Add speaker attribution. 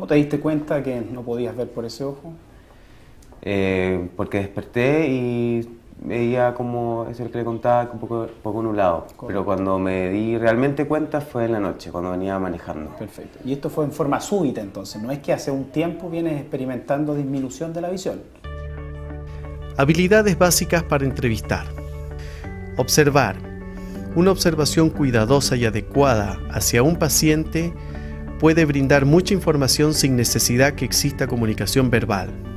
Speaker 1: ¿Cómo te diste cuenta que no podías ver por ese ojo?
Speaker 2: Porque desperté y veía como, es el que le contaba, un poco nublado.
Speaker 1: Correcto.
Speaker 2: Pero cuando me di realmente cuenta fue en la noche, cuando venía manejando.
Speaker 1: Perfecto. Y esto fue en forma súbita entonces, no es que hace un tiempo vienes experimentando disminución de la visión.
Speaker 3: Habilidades básicas para entrevistar. Observar. Una observación cuidadosa y adecuada hacia un paciente puede brindar mucha información sin necesidad que exista comunicación verbal.